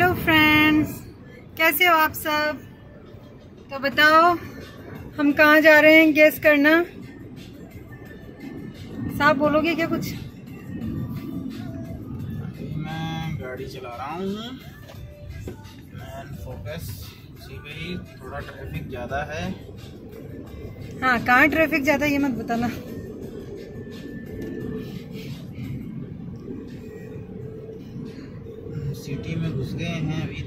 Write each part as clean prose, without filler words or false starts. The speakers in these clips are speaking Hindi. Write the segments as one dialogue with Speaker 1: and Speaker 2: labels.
Speaker 1: हेलो फ्रेंड्स, कैसे हो आप सब। तो बताओ हम कहाँ जा रहे हैं, गेस करना। साहब बोलोगे क्या कुछ?
Speaker 2: मैं गाड़ी चला रहा हूँ, मैन फोकस उसी पे ही। थोड़ा ट्रैफिक ज़्यादा है।
Speaker 1: हाँ, कहाँ ट्रैफिक ज़्यादा ये मत बताना।
Speaker 2: सिटी में घुस गए हैं अभी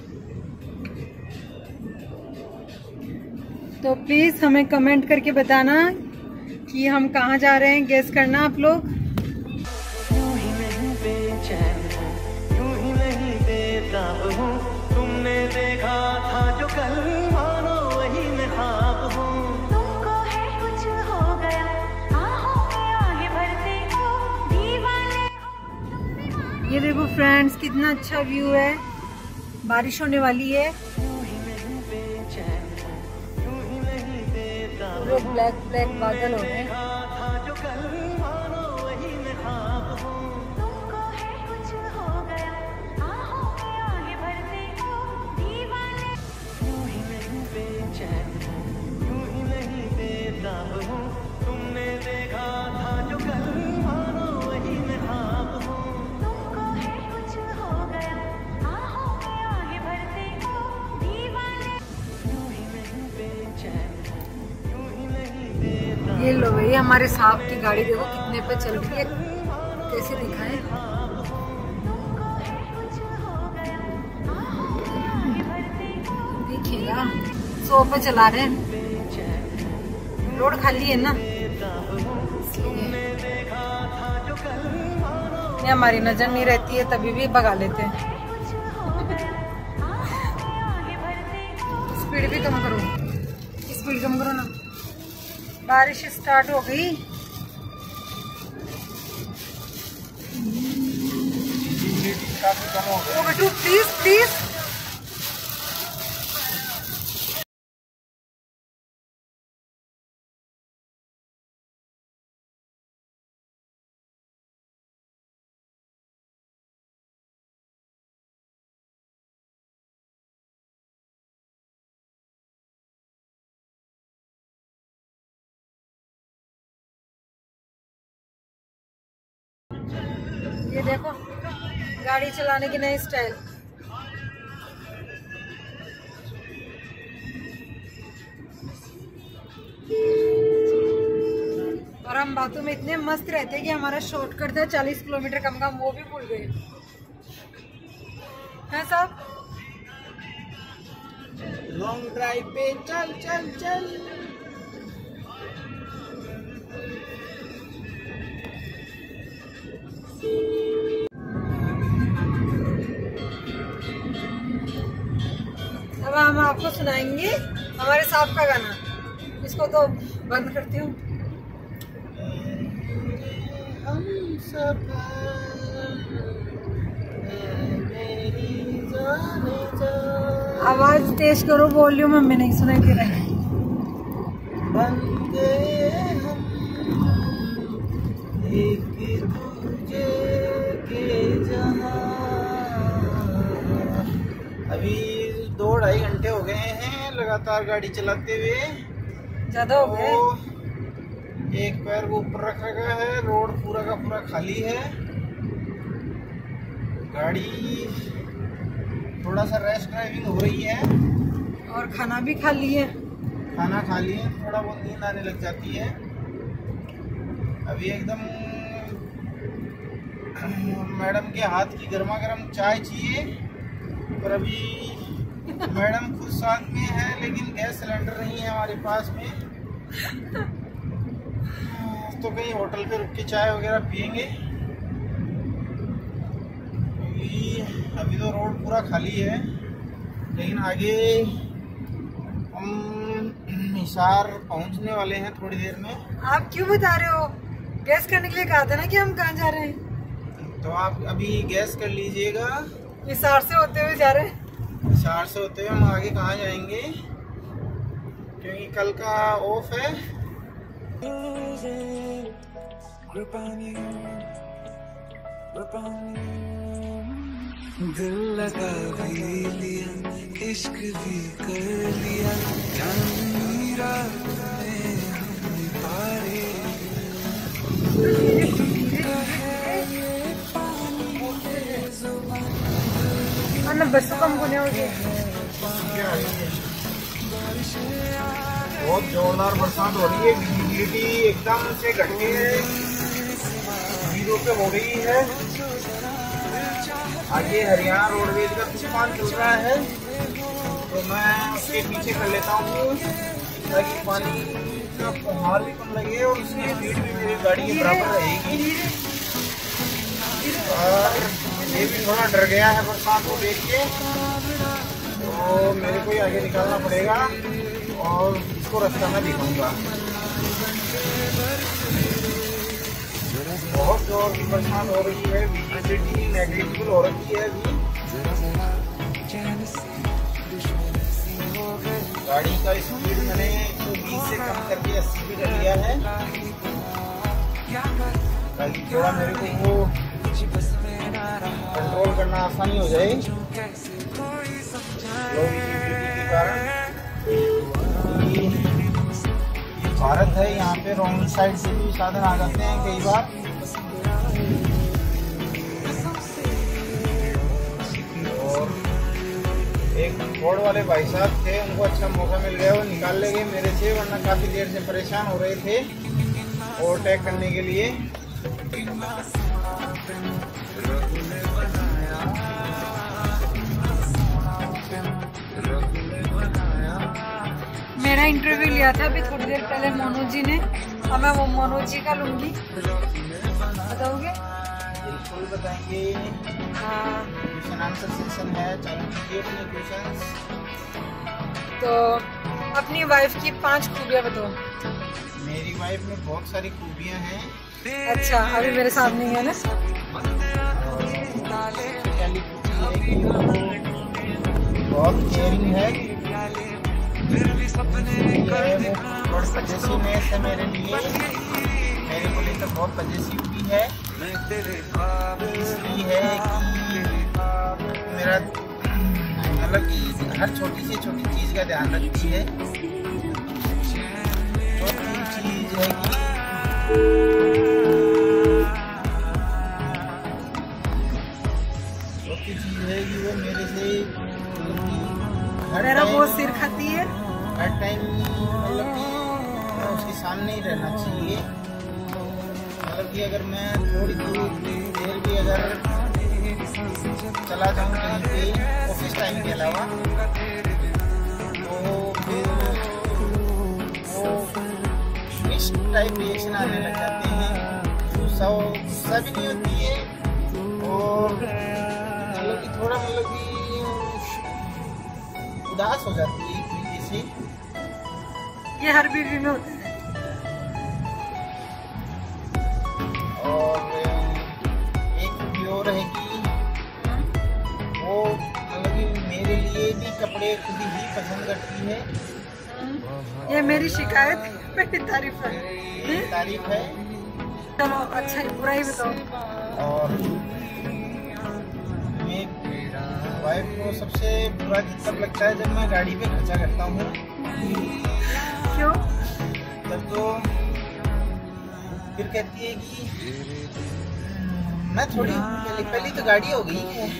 Speaker 1: तो प्लीज़ हमें कमेंट करके बताना कि हम कहाँ जा रहे हैं, गेस करना आप लोग।
Speaker 3: यूं ही नहीं बेचैन हूं, यूं ही नहीं बेताब हूं, तुमने देखा था जो कल मानो वही मैं ख्वाब हूं। तुमको है कुछ हो गया, आहों में आगे बढ़ते हो दीवाने हो।
Speaker 1: ये देखो फ्रेंड्स, कितना अच्छा व्यू है। बारिश होने वाली है।
Speaker 3: यूं ही नहीं बेचैन हूं, यूं ही नहीं बेताब
Speaker 1: पूरे ब्लैक ब्लैक बादल हो रहे हैं।
Speaker 3: था जो कल मानो वही मैं ख्वाब हूं। तुमको है कुछ हो गया, आहों में आगे बढ़ते हो दीवाने। यूं ही नहीं बेचैन हूं, यूं ही नहीं बेताब हूं, तुमने देखा था जो कल मानो वही मैं ख्वाब हूं। तुमको है कुछ हो गया, आहों में आगे बढ़ते हो दीवाने। यूं ही नहीं बेचैन हूं, यूं ही नहीं बेताब।
Speaker 1: ये लो भाई, हमारे साहब की गाड़ी देखो कितने पे चल रही है, कैसे दिखाएं। देखिएगा 100 पे चला रहे हैं। रोड खाली है ना, इसलिए हमारी नजर नहीं रहती है, तभी भी भगा लेते हैं। स्पीड भी कम करो, स्पीड कम करो ना। बारिश स्टार्ट हो गई।
Speaker 2: काफी कम हो गया।
Speaker 1: ओ बेटू प्लीज प्लीज। ये देखो गाड़ी चलाने की नई स्टाइल। और हम बातों में इतने मस्त रहते हैं कि हमारा शॉर्टकट था 40 किलोमीटर कम का, वो भी भूल गए हैं साहब।
Speaker 2: लॉन्ग ड्राइव पे चल चल चल।
Speaker 1: अब हम आपको सुनाएंगे हमारे साहब का गाना। इसको तो बंद करती हूँ।
Speaker 2: हम सब मेरी जाने जा,
Speaker 1: आवाज तेज करो, वॉल्यूम हमें नहीं सुनाई दे रहा है।
Speaker 2: बंदे हम एक दूजे के जहां। अभी 2-2.5 घंटे हो गए हैं लगातार गाड़ी चलाते हुए।
Speaker 1: ज्यादा हो गए।
Speaker 2: एक पैर को ऊपर रखा गया है, रोड पूरा का पूरा खाली है। गाड़ी थोड़ा सा रेस्ट ड्राइविंग हो रही है
Speaker 1: और खाना भी खा लिए।
Speaker 2: खाना खा लिए, थोड़ा बहुत नींद आने लग जाती है। अभी एकदम मैडम के हाथ की गर्मा गर्म चाय चाहिए, पर अभी मैडम खुद साथ में है लेकिन गैस सिलेंडर नहीं है हमारे पास में। तो कहीं होटल पे रुक के चाय वगैरह पियेंगे। अभी तो रोड पूरा खाली है, लेकिन आगे हम हिसार पहुंचने वाले हैं थोड़ी देर में।
Speaker 1: आप क्यों बता रहे हो? गैस करने के लिए कहा था ना कि हम कहाँ जा रहे हैं।
Speaker 2: तो आप अभी गैस कर लीजिएगा।
Speaker 1: हिसार से होते हुए जा रहे हैं।
Speaker 2: हिसार से होते हुए हम आगे कहाँ जाएंगे, क्योंकि कल का ऑफ है।
Speaker 4: दिल लगा भी लिया, इश्क भी कर लिया, चांदनी रात में हम तारे
Speaker 1: बस कम होने हो गए।
Speaker 2: बहुत जोरदार बरसात हो रही है, विजिबिलिटी एकदम से घट के 0 पे हो गई है। आगे हरियाणा रोडवेज का तूफान चल रहा है, तो मैं उसके पीछे कर लेता हूँ ताकि पानी का फुहार भी कम लगे और उसकी स्पीड भी मेरी गाड़ी के बराबर रहेगी। और ये भी थोड़ा डर गया है बरसात को देख के, तो मेरे को ही आगे निकालना पड़ेगा और इसको रास्ता में दिखाऊंगा। बहुत जोर की बरसात हो रही है, विजिबिलिटी नेगेटिव हो रही है अभी। गाड़ी का स्पीड मैंने 120 से कम करके 80 पे कर लिया है ताकि थोड़ा मेरे को वो कंट्रोल करना आसानी हो जाए लो विजिबिलिटी के कारण। भारत है, यहाँ पे रॉन्ग साइड से भी साधन आ जाते हैं कई बार। और एक रोड वाले भाई साहब थे, उनको अच्छा मौका मिल गया, वो निकाल ले गए मेरे से, वरना काफी देर से परेशान हो रहे थे ओवरटेक करने के लिए।
Speaker 1: मेरा इंटरव्यू लिया था अभी थोड़ी देर पहले मनोज जी ने, अब मैं वो मनोज जी का लूंगी। बताओगे?
Speaker 2: बिल्कुल बताएंगे। क्वेश्चन आंसर सेक्शन है, चालू कीजिए अपने क्वेश्चंस।
Speaker 1: तो अपनी वाइफ की 5 खूबियाँ बताओ।
Speaker 2: मेरी वाइफ में बहुत सारी खूबियाँ हैं।
Speaker 1: अच्छा, अभी मेरे सामने ही है ना।
Speaker 2: पहली खूबी है कि वो बहुत केयरिंग है, पजेसिवनेस है मेरे लिए, मेरे को लेकर बहुत पजेसिव भी है। इसलिए है कि मेरा मतलब कि हर छोटी से छोटी चीज़ का ध्यान रखती है। चौथी चीज़ है कि वो मेरे से
Speaker 1: मेरा बहुत सिर खाती है।
Speaker 2: हर टाइम मतलब कि उसके सामने ही रहना चाहिए। मतलब कि अगर मैं थोड़ी देर भी अगर चला जाऊँ कहीं पे ऑफिस टाइम के अलावा, तो फिर वो इस टाइप रिएक्शन आने लग जाते हैं। गुस्सा भी नहीं होती है और मतलब कि थोड़ा मतलब कि उदास हो जाती है एक तरीके से।
Speaker 1: ये हर बीवी में होता है।
Speaker 2: और एक भी और है कि वो मतलब कि मेरे लिए भी कपड़े खुद ही पसंद करती है।
Speaker 1: ये मेरी शिकायत है, मेरी तारीफ है।
Speaker 2: मेरी तारीफ है।
Speaker 1: चलो अच्छा ही बुरा ही बताओ।
Speaker 2: और मैं वाइफ को सबसे बुरा तब लगता है जब मैं गाड़ी पे खर्चा करता हूँ।
Speaker 1: क्यों?
Speaker 2: तब तो फिर कहती है कि मैं थोड़ी पहली तो गाड़ी हो गई है।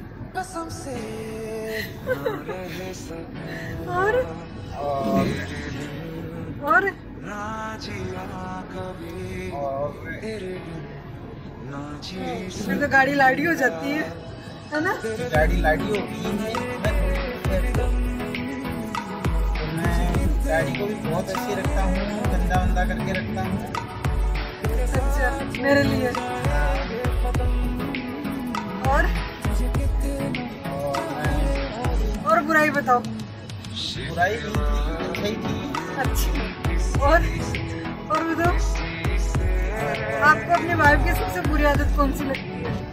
Speaker 1: और फिर तो गाड़ी लाड़ी हो जाती है ना।
Speaker 2: गाड़ी लाड़ी हो गई है। मैं गाड़ी को भी बहुत अच्छी रखता हूँ, गंदा वंदा करके रखता हूँ।
Speaker 1: अच्छा, मेरे लिए। और बुराई बताओ।
Speaker 2: बुराई भी अच्छी थी।
Speaker 1: अच्छा, और बताओ आपको अपने वाइफ की सबसे बुरी आदत कौन सी लगती है?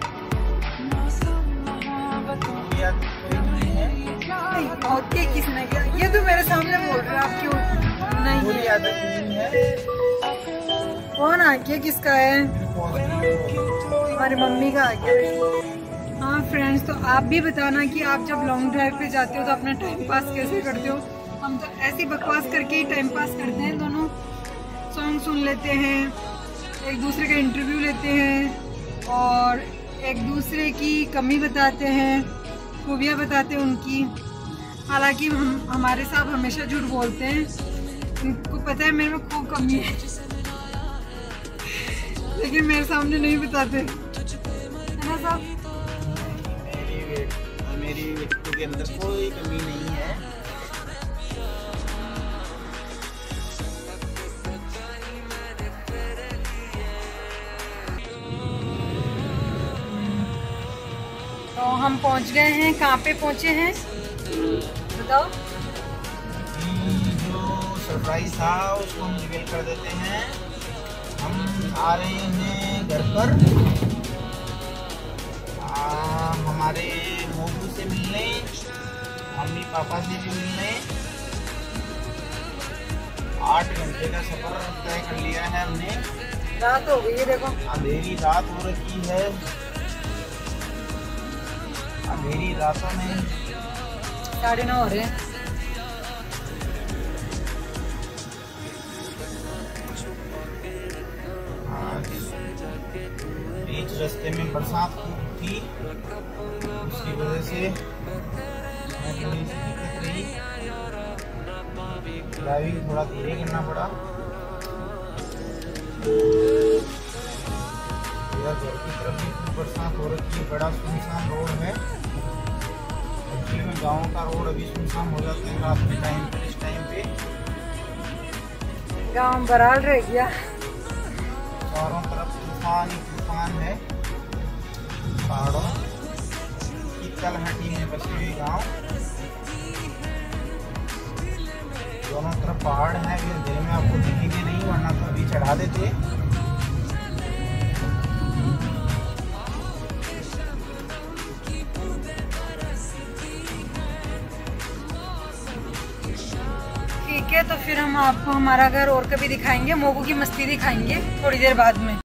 Speaker 1: होती है किसने क्या? ये तो मेरे सामने बोल रहे हो आप, क्यों नहीं?
Speaker 2: बुरी आदत नहीं है।
Speaker 1: कौन आ गया? किसका है? हमारी मम्मी का आ गया। हाँ हाँ फ्रेंड्स, तो आप भी बताना कि आप जब लॉन्ग ड्राइव पे जाते हो तो अपना टाइम पास कैसे करते हो। हम तो ऐसी बकवास करके ही टाइम पास करते हैं, दोनों सॉन्ग सुन लेते हैं, एक दूसरे का इंटरव्यू लेते हैं और एक दूसरे की कमी बताते हैं, खूबियाँ बताते हैं उनकी। हालांकि हमारे साहब हमेशा झूठ बोलते हैं, उनको पता है मेरे में खूब कमी है लेकिन मेरे सामने नहीं बताते, है ना साहब?
Speaker 2: मेरी व्यक्ति के अंदर कोई कमी नहीं है।
Speaker 1: तो हम पहुंच गए हैं। कहाँ पे पहुंचे हैं बताओ?
Speaker 2: जो सरप्राइज था उसको हम रिवील कर देते हैं। हम आ रहे हैं घर पर हमारे मोबू से मिलने, मम्मी पापा से भी मिलने। 8 घंटे का सफर तय कर लिया है हमने।
Speaker 1: रात हो गई है, देखो
Speaker 2: अंधेरी रात हो रखी है। अंधेरी रातों में
Speaker 1: 9:30 हो रहे हैं।
Speaker 2: बीच रास्ते में बरसात खूब थी, उसकी वजह से थोड़ी सी दिक्कत रही, ड्राइविंग थोड़ा धीरे करना पड़ा। घर की तरफ भी खूब बरसात हो रखी है, बड़ा सुनसान रोड है। एक्चुअली में गाँव का रोड अभी सुनसान हो जाते हैं रात के टाइम पे। इस टाइम पे
Speaker 1: गाँव बराल रह गया,
Speaker 2: चारों तरफ तूफान ही तूफान है। पहाड़ों की तलहटी में बसे हुए गाँव, दोनों तरफ पहाड़ हैं। फिर अंधेरे में आपको दिखेंगे नहीं, वरना तो अभी चढ़ा देते।
Speaker 1: ठीक है, तो फिर हम आपको हमारा घर और कभी दिखाएंगे, मोगू की मस्ती दिखाएंगे थोड़ी देर बाद में।